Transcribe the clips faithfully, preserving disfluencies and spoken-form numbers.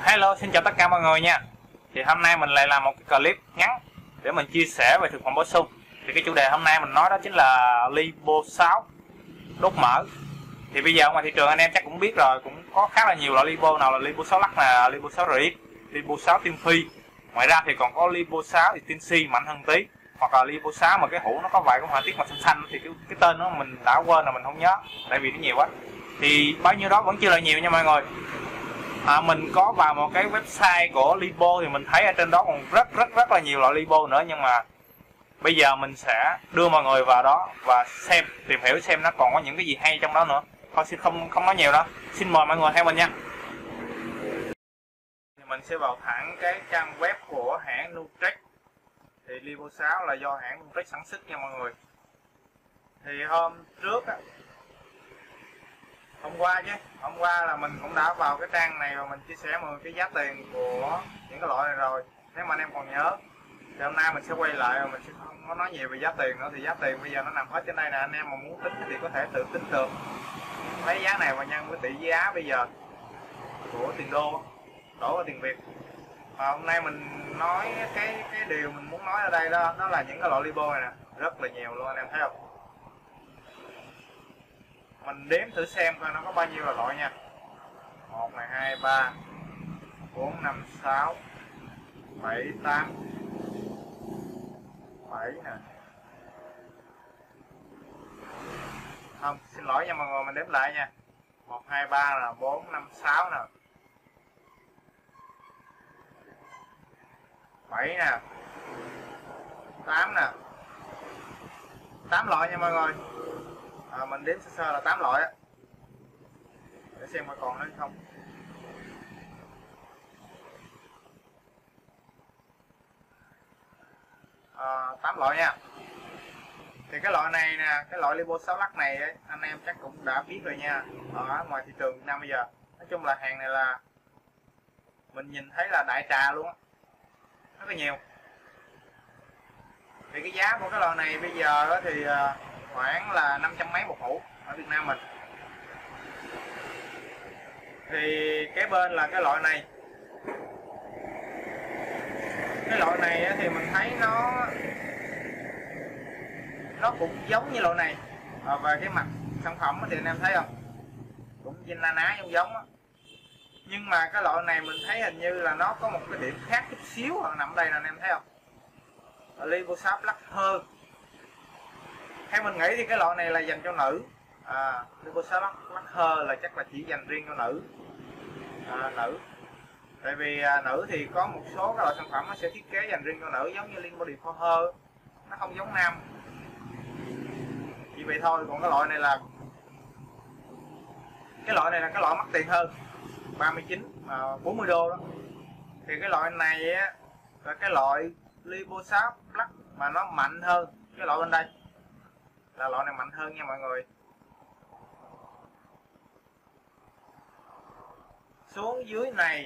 Hello, xin chào tất cả mọi người nha. Thì hôm nay mình lại làm một cái clip ngắn để mình chia sẻ về thực phẩm bổ sung. Thì cái chủ đề hôm nay mình nói đó chính là Lipo sáu đốt mỡ. Thì bây giờ ngoài thị trường anh em chắc cũng biết rồi, cũng có khá là nhiều loại Lipo, nào là Lipo sáu lắc, là Lipo sáu rưỡi, Lipo sáu tinh phi. Ngoài ra thì còn có Lipo sáu thì tinh si mạnh hơn tí, hoặc là Lipo sáu mà cái hũ nó có vài cái họa tiết màu xanh xanh, thì cái, cái tên nó mình đã quên là mình không nhớ, tại vì nó nhiều quá. Thì bao nhiêu đó vẫn chưa là nhiều nha mọi người. À, mình có vào một cái website của Lipo thì mình thấy ở trên đó còn rất rất rất là nhiều loại Lipo nữa, nhưng mà bây giờ mình sẽ đưa mọi người vào đó và xem, tìm hiểu xem nó còn có những cái gì hay trong đó nữa. Thôi xin không không nói nhiều đó, xin mời mọi người theo mình nha. Thì mình sẽ vào thẳng cái trang web của hãng Nutrex. Thì Lipo sáu là do hãng Nutrex sản xuất nha mọi người. Thì hôm trước á, hôm qua chứ hôm qua là mình cũng đã vào cái trang này và mình chia sẻ mọi người cái giá tiền của những cái loại này rồi. Nếu mà anh em còn nhớ thì hôm nay mình sẽ quay lại và mình sẽ không có nói nhiều về giá tiền nữa. Thì giá tiền bây giờ nó nằm hết trên đây nè, anh em mà muốn tính thì có thể tự tính được. Lấy giá này và nhân với tỷ giá bây giờ của tiền đô đổi vào tiền Việt. Và hôm nay mình nói cái cái điều mình muốn nói ở đây đó, đó là những cái loại Lipo này nè, rất là nhiều luôn, anh em thấy không? Mình đếm thử xem coi nó có bao nhiêu là loại nha. Một này, hai, ba, bốn, năm, sáu, bảy, tám, bảy nè. Không, xin lỗi nha mọi người, mình đếm lại nha. Một, hai, ba là bốn, năm, sáu nè, bảy nè, tám nè, tám loại nha mọi người. À, mình đếm sơ sơ là tám loại á, để xem coi còn nữa không. À, tám loại nha. Thì cái loại này nè, cái loại Lipo sáu lắc này ấy, anh em chắc cũng đã biết rồi nha, ở ngoài thị trường Việt Nam bây giờ. Nói chung là hàng này là mình nhìn thấy là đại trà luôn á, rất là nhiều. Thì cái giá của cái loại này bây giờ thì khoảng là năm trăm mấy một hũ ở Việt Nam mình. Thì cái bên là cái loại này, cái loại này thì mình thấy nó nó cũng giống như loại này. À, và cái mặt sản phẩm thì anh em thấy không, cũng trên na ná giống giống á. Nhưng mà cái loại này mình thấy hình như là nó có một cái điểm khác chút xíu nằm đây là anh em thấy không, Lipo sáu lắc hơn. Theo mình nghĩ thì cái loại này là dành cho nữ. À, Lipo sáu lắc hơ là chắc là chỉ dành riêng cho nữ. À, nữ. Tại vì à, nữ thì có một số các loại sản phẩm nó sẽ thiết kế dành riêng cho nữ, giống như Lean Body for Her, nó không giống nam. Chỉ vậy thôi. Còn cái loại này là cái loại này là cái loại mắc tiền hơn, ba mươi chín à, bốn mươi đô đó. Thì cái loại này á là cái loại Lipo sáu lắc mà nó mạnh hơn cái loại bên đây, là loại này mạnh hơn nha mọi người. Xuống dưới này,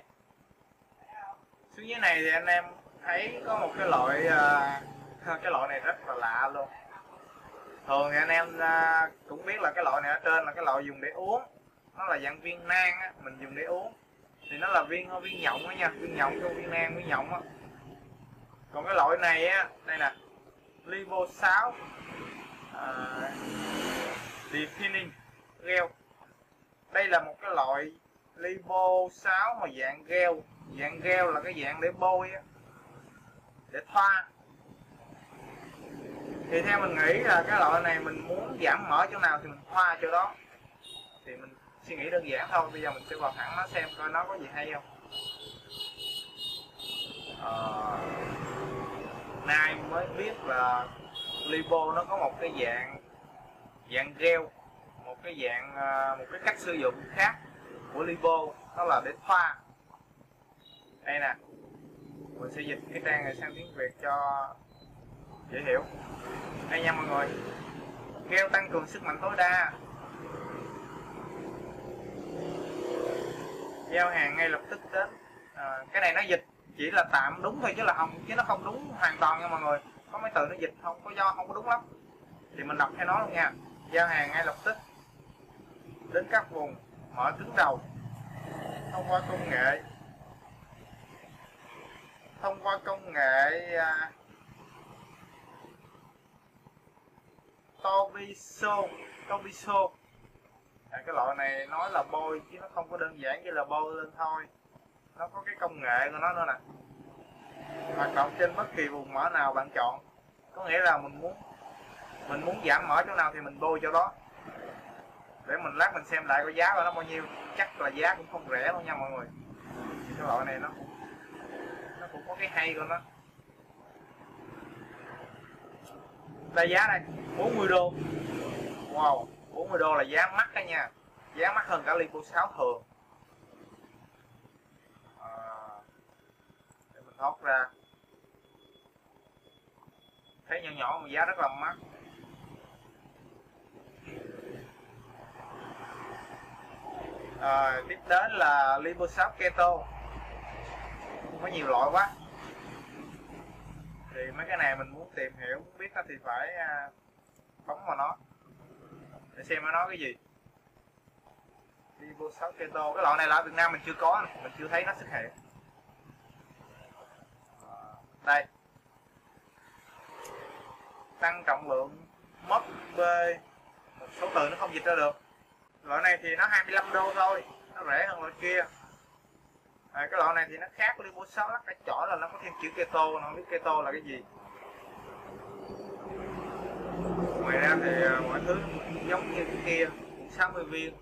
xuống dưới này thì anh em thấy có một cái loại uh, cái loại này rất là lạ luôn. Thường thì anh em uh, cũng biết là cái loại này ở trên là cái loại dùng để uống, nó là dạng viên nang á, mình dùng để uống. Thì nó là viên viên nhộng á nha, viên nhộng cho viên nang, viên nhộng á. Còn cái loại này á, đây nè, Lipo sáu uh, Defining Gel. Đây là một cái loại Lipo sáu mà dạng gel. Dạng gel là cái dạng để bôi á, để thoa. Thì theo mình nghĩ là cái loại này mình muốn giảm mỡ chỗ nào thì mình thoa chỗ đó. Thì mình suy nghĩ đơn giản thôi. Bây giờ mình sẽ vào thẳng nó xem coi nó có gì hay không. Ờ, nay mới biết là Lipo nó có một cái dạng dạng gel, một cái dạng một cái cách sử dụng khác của Lipo, đó là để thoa. Đây nè, mình sẽ dịch cái trang này sang tiếng Việt cho dễ hiểu. Đây nha mọi người, gel tăng cường sức mạnh tối đa, giao hàng ngay lập tức đến. À, cái này nó dịch chỉ là tạm đúng thôi chứ là không, chứ nó không đúng hoàn toàn nha mọi người. Có mấy từ nó dịch không có do không có đúng lắm, thì mình đọc theo nó luôn nha. Giao hàng ngay lập tức đến các vùng mỡ cứng đầu thông qua công nghệ thông qua công nghệ à, Tobiso Tobiso à, cái loại này nói là bôi chứ nó không có đơn giản chỉ là bôi lên thôi, nó có cái công nghệ của nó nữa nè, hoạt động trên bất kỳ vùng mỡ nào bạn chọn, có nghĩa là mình muốn mình muốn giảm mỡ chỗ nào thì mình bôi chỗ đó. Để mình lát mình xem lại có giá của nó bao nhiêu, chắc là giá cũng không rẻ đâu nha mọi người. Cái loại này nó cũng nó cũng có cái hay của nó. Đây giá đây bốn mươi đô. Wow, bốn mươi đô là giá mắc đó nha, giá mắc hơn cả Lipo sáu thường. À, để mình thoát ra, thấy nhỏ nhỏ mà giá rất là mắc. À, tiếp đến là Lipo sáu Keto, có nhiều loại quá, thì mấy cái này mình muốn tìm hiểu muốn biết thì phải à, bấm vào nó để xem nó nói cái gì. Lipo sáu Keto, cái loại này là ở Việt Nam mình chưa có, mình chưa thấy nó xuất hiện. À, đây, tăng trọng lượng mất B, một số từ nó không dịch ra được. Loại này thì nó hai mươi lăm đô thôi, nó rẻ hơn loại kia. À, cái loại này thì nó khác Lipo sáu lắc cái chỏ là nó có thêm chữ keto, nó không biết keto là cái gì. Ngoài ra thì mọi thứ giống như cái kia, sáu mươi viên.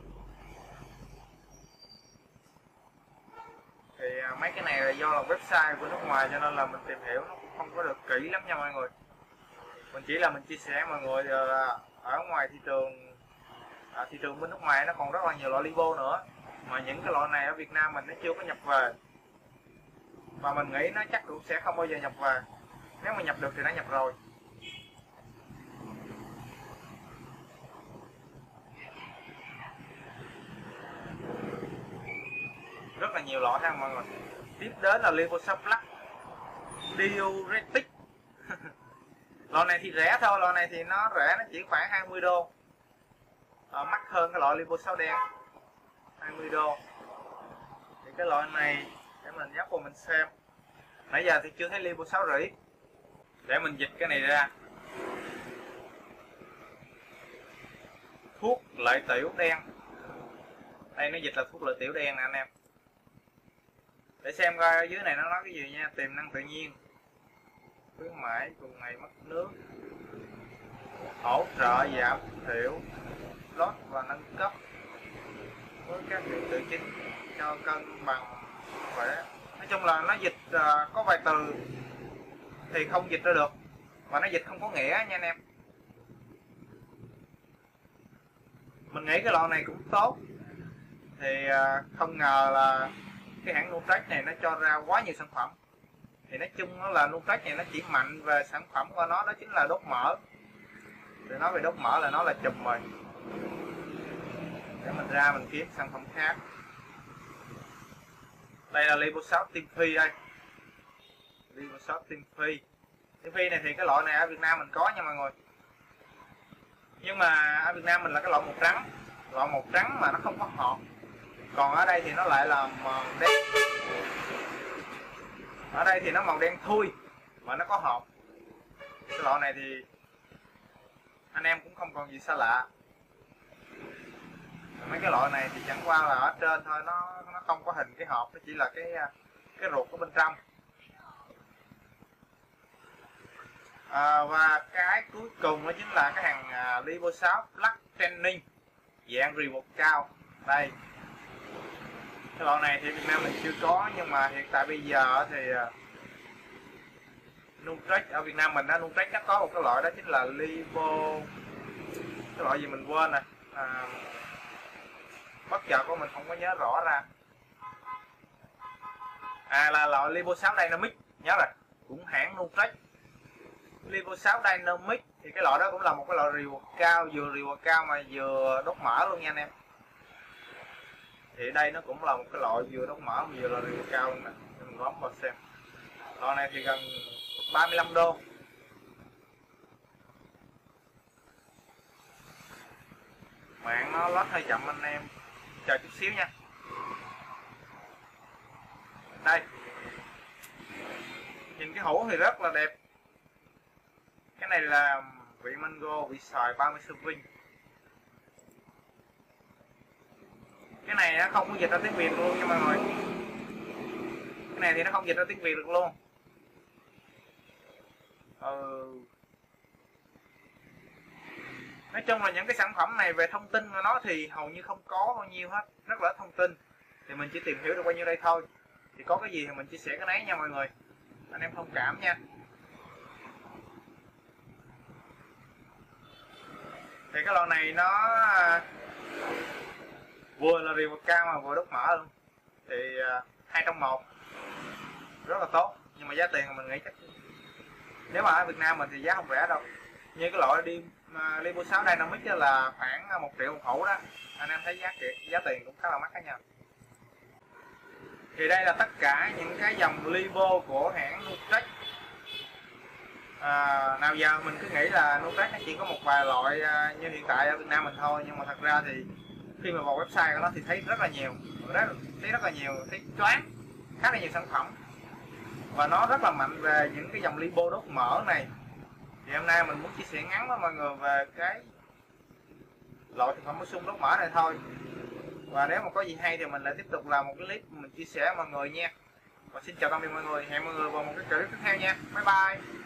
Thì mấy cái này là do là website của nước ngoài cho nên là mình tìm hiểu nó cũng không có được kỹ lắm nha mọi người. Mình chỉ là mình chia sẻ mọi người là ở ngoài thị trường, ở thị trường bên nước ngoài nó còn rất là nhiều loại Lipo nữa, mà những cái loại này ở Việt Nam mình nó chưa có nhập về, và mình nghĩ nó chắc cũng sẽ không bao giờ nhập về. Nếu mà nhập được thì nó nhập rồi. Rất là nhiều loại ha mọi người. Tiếp đến là Lipo sáu Plus Diuretic. Loại này thì rẻ thôi, loại này thì nó rẻ, nó chỉ khoảng hai mươi đô. À, mắc hơn cái loại Lipo sáu đen, hai mươi đô. Thì cái loại này để mình nhấp vào mình xem. Nãy giờ thì chưa thấy Lipo sáu rỉ. Để mình dịch cái này ra. Thuốc lợi tiểu đen. Đây nó dịch là thuốc lợi tiểu đen nè anh em. Để xem coi ở dưới này nó nói cái gì nha. Tiềm năng tự nhiên, khuyến mãi cùng ngày mất nước, hỗ trợ giảm thiểu lót và nâng cấp với các hiện tự chính cho cân bằng khỏe. Nói chung là nó dịch uh, có vài từ thì không dịch ra được, và nó dịch không có nghĩa nha anh em. Mình nghĩ cái loại này cũng tốt, thì uh, không ngờ là cái hãng Nutrecht này nó cho ra quá nhiều sản phẩm. Thì nói chung nó là Nutrecht này nó chỉ mạnh về sản phẩm của nó, đó chính là đốt mỡ. Để nói về đốt mỡ là nó là chùm rồi. Để mình ra mình kiếm sản phẩm khác. Đây là Lipo sáu Team Phi đây. Lipo sáu Team Phi. Team Phi này thì cái loại này ở Việt Nam mình có nha mọi người. Nhưng mà ở Việt Nam mình là cái loại màu trắng, loại màu trắng mà nó không có hột. Còn ở đây thì nó lại là màu đen. Ở đây thì nó màu đen thui mà nó có hộp. Cái loại này thì anh em cũng không còn gì xa lạ. Mấy cái loại này thì chẳng qua là ở trên thôi, nó nó không có hình cái hộp, nó chỉ là cái cái ruột ở bên trong. À, và cái cuối cùng đó chính là cái hàng uh, Lipo sáu Plus Training dạng reward cao. Đây, cái loại này thì Việt Nam mình chưa có, nhưng mà hiện tại bây giờ thì uh, Nutrecht ở Việt Nam mình đó, Nutrecht nó có một cái loại đó chính là Lipo, cái loại gì mình quên nè, à, bất chợt của mình không có nhớ rõ ra. À, là loại Lipo sáu Dynamic, nhớ rồi, cũng hãng Nutrecht. Lipo sáu Dynamic thì cái loại đó cũng là một cái loại reward cao, vừa reward cao mà vừa đốt mỡ luôn nha anh em. Thì đây nó cũng là một cái loại vừa đốt mỡ mà vừa là reward cao luôn nè. Mình bấm vào xem. Loại này thì gần ba mươi lăm đô. Mạng nó load hơi chậm anh em, chờ chút xíu nha. Đây, Nhìn cái hũ thì rất là đẹp. Cái này là vị mango, vị xoài ba mươi serving. Cái này nó không có dịch ra tiếng Việt luôn nha mọi người. Cái này thì nó không dịch ra tiếng Việt được luôn. Ừ. Nói chung là những cái sản phẩm này về thông tin của nó thì hầu như không có bao nhiêu hết, rất là ít thông tin. Thì mình chỉ tìm hiểu được bao nhiêu đây thôi. Thì có cái gì thì mình chia sẻ cái đấy nha mọi người. Anh em thông cảm nha. Thì cái lò này nó vừa là rìu cao mà vừa đốt mỡ luôn. Thì hai trong một, rất là tốt. Nhưng mà giá tiền mình nghĩ chắc nếu mà ở Việt Nam mình thì giá không rẻ đâu. Như cái loại đi Libo sáu Dynamic là khoảng một triệu một hũ đó. Anh em thấy giá giá tiền cũng khá là mắc đó nha. Thì đây là tất cả những cái dòng Libo của hãng Nutrec. À, nào giờ mình cứ nghĩ là Nutrec nó chỉ có một vài loại như hiện tại ở Việt Nam mình thôi, nhưng mà thật ra thì khi mà vào website của nó thì thấy rất là nhiều, rất, thấy rất là nhiều, thấy choáng, khá là nhiều sản phẩm. Và nó rất là mạnh về những cái dòng Libo đốt mỡ này. Thì hôm nay mình muốn chia sẻ ngắn với mọi người về cái loại thực phẩm bổ sung đốt mỡ này thôi. Và nếu mà có gì hay thì mình lại tiếp tục làm một cái clip mình chia sẻ với mọi người nha. Và xin chào tạm biệt mọi người, hẹn mọi người vào một cái clip tiếp theo nha. Bye bye.